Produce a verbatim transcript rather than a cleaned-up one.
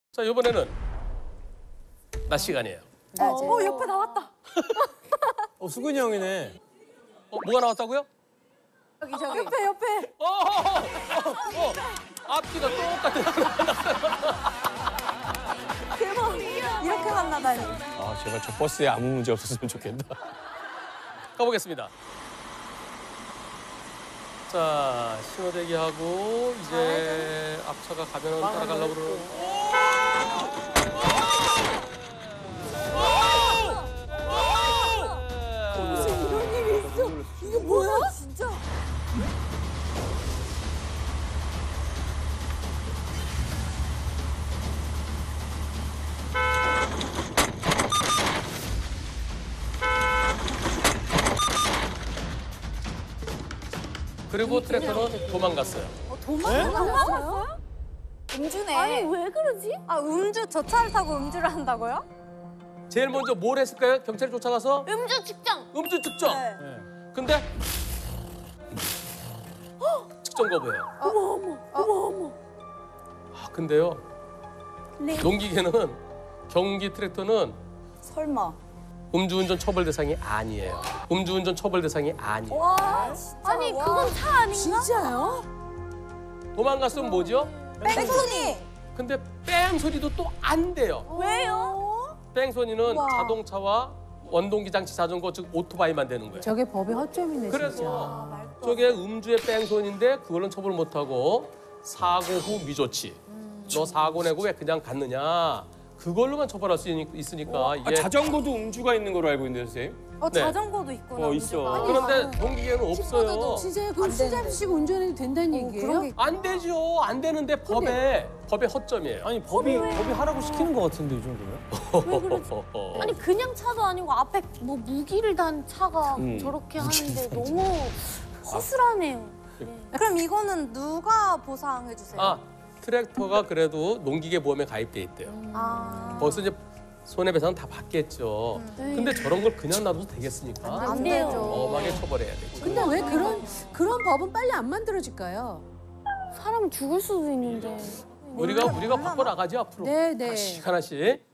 자, 이번에는 낮 시간이에요. 낮에. 어, 옆에 나왔다. 어, 수근이 형이네. 어, 뭐가 나왔다고요? 저기 저기. 옆에 옆에. 어, 어, 어, 어, 앞뒤가 똑같은. 대박. 이렇게 만나다니. 아, 제발 저 버스에 아무 문제 없었으면 좋겠다. 가보겠습니다. 자, 신호대기하고 이제 앞차가 가면 따라가려고 그러는. 무슨 이런 일이 있어? 이게 뭐야? 진짜. 그리고 트랙터는 도망갔어요. 도망갔어요? 음주네. 아니 왜 그러지? 아, 음주 저 차를 타고 음주를 한다고요? 제일 먼저 뭘 했을까요? 경찰이 쫓아가서 음주 측정. 음주 측정. 네. 근데 측정 거부해요. 어머 어머 어머 어머. 아, 근데요. 네. 농기계는 경기 트랙터는 설마. 음주운전 처벌 대상이 아니에요. 음주운전 처벌 대상이 아니에요. 와, 진짜. 아니 와. 그건 차 아닌가? 진짜요? 도망갔으면 뭐죠? 뺑소니. 근데 뺑 소리도 또 안 돼요. 왜요? 뺑 소리는 우와. 자동차와 원동기 장치 자전거 즉 오토바이만 되는 거예요. 저게 법의 허점이네, 그래서 진짜. 저게 음주의 뺑 소리인데 그걸는 처벌 못 하고 사고 후 미조치. 너 사고 내고 왜 그냥 갔느냐? 그걸로만 처벌할 수 있- 있으니까 아, 이게. 자전거도 음주가 있는 걸로 알고 있는데, 선생님? 어, 네. 자전거도 있구나. 어, 있어. 음주가. 그런데 농기계는 없어요. 진짜 그럼 술 잡수시고 운전해도 된다는 얘기예요? 그런 게 안 되죠. 안 되는데 법에 법의 허점이에요. 아니, 법이, 법이 하라고 시키는 것 같은데, 이 정도면? 아니 그냥 차도 아니고 앞에 뭐 무기를 단 차가 음. 저렇게 하는데 너무 허술하네요. 그럼 이거는 누가 보상해 주세요? 아, 트랙터가 그래도 농기계 보험에 가입돼 있대요. 아. 거기서 이제 손해배상 다 받겠죠. 근데 저런 걸 그냥 놔둬도 되겠습니까? 안 돼요. 되죠. 엄하게 처벌해야 되죠. 근데 왜 그런 그런 법은 빨리 안 만들어질까요? 사람 죽을 수도 있는데. 우리가 우리가 바꿔 나가죠 앞으로. 네, 네. 하나씩 하나씩.